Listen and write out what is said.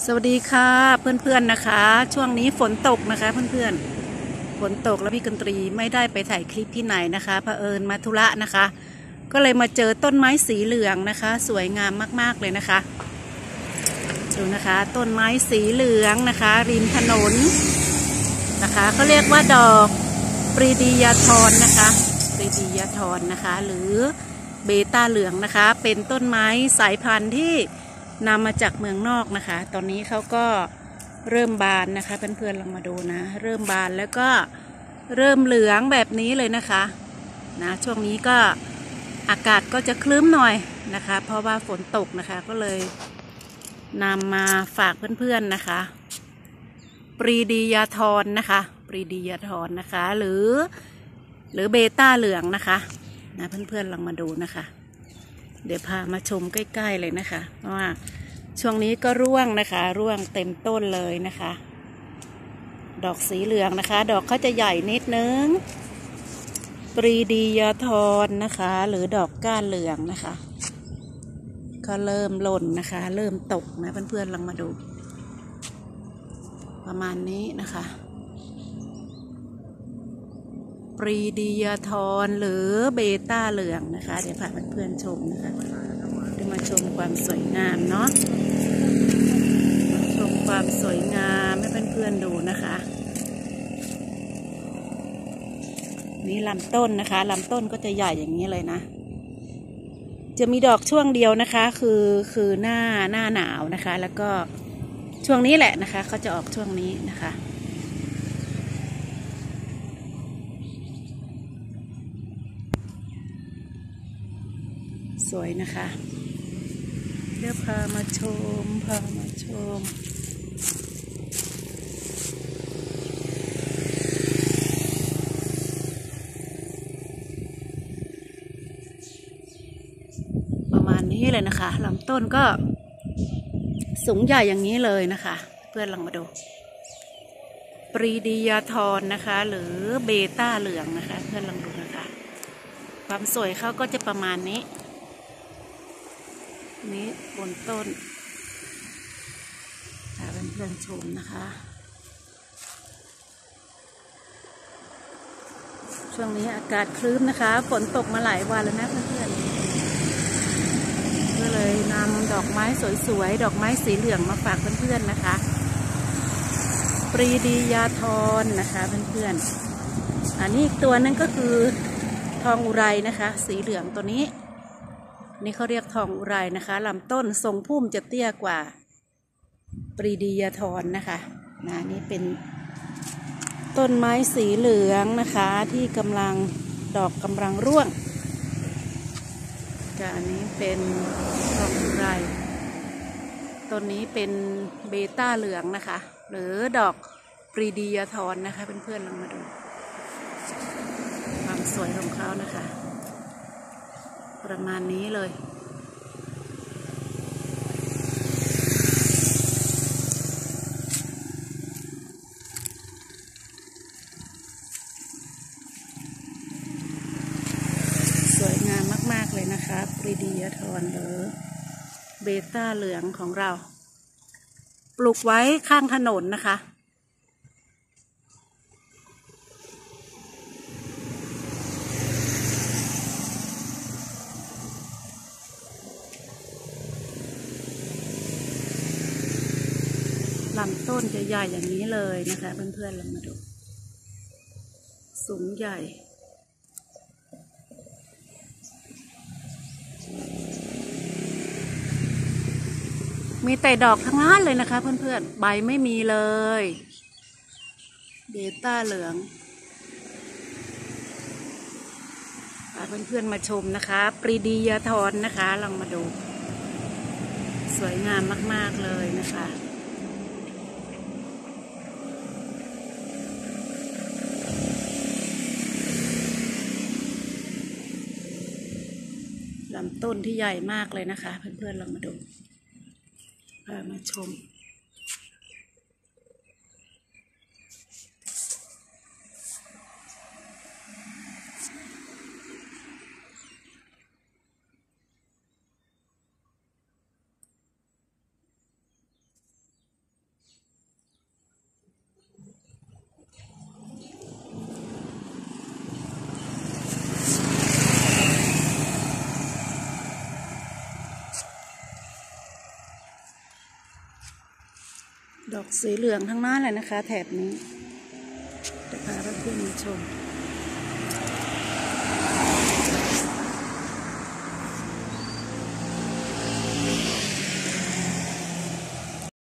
สวัสดีค่ะเพื่อนๆนะคะช่วงนี้ฝนตกนะคะเพื่อนๆฝนตกแล้วพี่กันตรีไม่ได้ไปถ่ายคลิปที่ไหนนะคะเผอิญมาธุระนะคะก็เลยมาเจอต้นไม้สีเหลืองนะคะสวยงามมากๆเลยนะคะดูนะคะต้นไม้สีเหลืองนะคะริมถนนนะคะเขาเรียกว่าดอกปรีดียาธรนะคะปรีดียาธรนะคะหรือเบต้าเหลืองนะคะเป็นต้นไม้สายพันธุ์ที่นำมาจากเมืองนอกนะคะตอนนี้เขาก็เริ่มบานนะคะเพื่อนๆลองมาดูนะเริ่มบานแล้วก็เริ่มเหลืองแบบนี้เลยนะคะนะช่วงนี้ก็อากาศก็จะครึ้มหน่อยนะคะเพราะว่าฝนตกนะคะก็เลยนำมาฝากเพื่อนๆนะคะปรีดียาธรนะคะปรีดียาธรนะคะหรือเบต้าเหลืองนะคะนะเพื่อนๆลองมาดูนะคะเดี๋ยวพามาชมใกล้ๆเลยนะคะเพราะว่าช่วงนี้ก็ร่วงนะคะร่วงเต็มต้นเลยนะคะดอกสีเหลืองนะคะดอกเขาจะใหญ่นิดนึงปรีดียาธรนะคะหรือดอกก้านเหลืองนะคะก็เริ่มหล่นนะคะเริ่มตกนะเพื่อนๆลองมาดูประมาณนี้นะคะปรีดียาธรหรือเบต้าเหลืองนะคะเดี๋ยวพาเพื่อนๆชมนะคะมาชมความสวยงามเนาะชมความสวยงามให้เพื่อนๆดูนะคะนี่ลำต้นนะคะลำต้นก็จะใหญ่อย่างนี้เลยนะจะมีดอกช่วงเดียวนะคะคือหน้าหนาวนะคะแล้วก็ช่วงนี้แหละนะคะเขาจะออกช่วงนี้นะคะสวยนะคะเดี๋ยวพามาชมประมาณนี้เลยนะคะลำต้นก็สูงใหญ่อย่างนี้เลยนะคะเพื่อนลองมาดูปรีดียาธรนะคะหรือเบต้าเหลืองนะคะเพื่อนลองดูนะคะความสวยเขาก็จะประมาณนี้นี้บนต้นเพื่อนๆชมนะคะช่วงนี้อากาศครึ้มนะคะฝนตกมาหลายวันแล้วนะเพื่อนๆก็เลยนำดอกไม้สวยๆดอกไม้สีเหลืองมาฝากเพื่อนๆนะคะปรีดียาธรนะคะเพื่อนๆอันนี้อีกตัวนึงก็คือทองอุไรนะคะสีเหลืองตัวนี้นี่เขาเรียกทองอุไรนะคะลำต้นทรงพุ่มจะเตี้ยกว่าปรีดียาธรนะคะนี่เป็นต้นไม้สีเหลืองนะคะที่กำลังดอกกำลังร่วงอันนี้เป็นทองอุไรต้นนี้เป็นเบต้าเหลืองนะคะหรือดอกปรีดียาธรนะคะเพื่อนๆลองมาดูความสวยของเขานะคะประมาณนี้เลยสวยงามมากๆเลยนะคะปรีดียาธรหรือเบต้าเหลืองของเราปลูกไว้ข้างถนนนะคะลำต้นจะใหญ่อย่างนี้เลยนะคะเพื่อนๆลองมาดูสูงใหญ่มีแต่ดอกทั้งนั้นเลยนะคะเพื่อนๆใบไม่มีเลยเบต้าเหลืองพาเพื่อนๆมาชมนะคะปรีดียาธรนะคะลองมาดูสวยงามมากๆเลยนะคะลำต้นที่ใหญ่มากเลยนะคะเพื่อนๆลองมาดูพามาชมดอกสีเหลืองทั้งนั้นเลยนะคะแถบนี้จะพาเพื่อนๆมาชม